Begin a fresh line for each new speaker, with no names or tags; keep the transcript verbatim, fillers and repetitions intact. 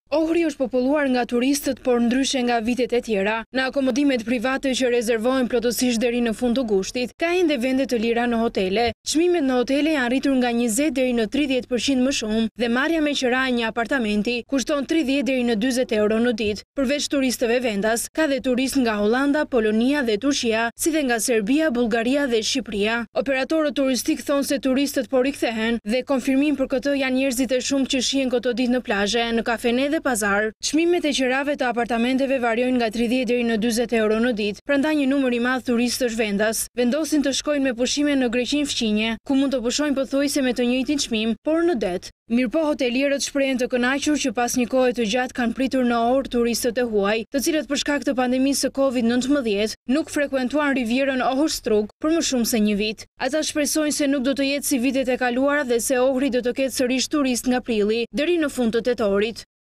Ohri është populluar nga turistët, por ndryshe nga vitet e tjera, në akomodimet private që rezervohen plotësisht deri në fund të gushtit, ka ende vende të lira në hotele. Çmimet në hotele janë rritur nga njëzet deri në tridhjetë përqind më shumë dhe marrja me qiraje një apartamenti kushton tridhjetë deri në dyzet euro në ditë. Përveç turistëve vendas, ka dhe turistë nga Hollanda, Polonia dhe Turqia, si dhe nga Serbia, Bullgaria dhe Shqipëria. Operatorët turistik thonë se turistët po rikthehen dhe konfirmim për këtë janë njerëzit e shumë që shihen këto ditë në plazhe, në kafene dhe pazar. Çmimet e qirave të apartamenteve variojnë nga tridhjetë deri në dyzet euro në ditë. Prandaj një numër i madh turistësh vendas vendosin të shkojnë me pushime në Greqinë fqinje, ku mund të pushojnë pothuajse me të njëjtin çmim, por në det. Mirëpo hotelierët shprehen të kënaqur që pas një kohe të gjatë kanë pritur në orë turistët e huaj, të cilët për shkak të pandemisë së Covid nëntëmbëdhjetë nuk frekuentuan Rivierën Ohër-Strug për më shumë se një vit. Ata shpresojnë se nuk do të jetë si vitet e kaluara dhe se Ohri do të ketë sërish turist nga prilli deri në fund të tetorit.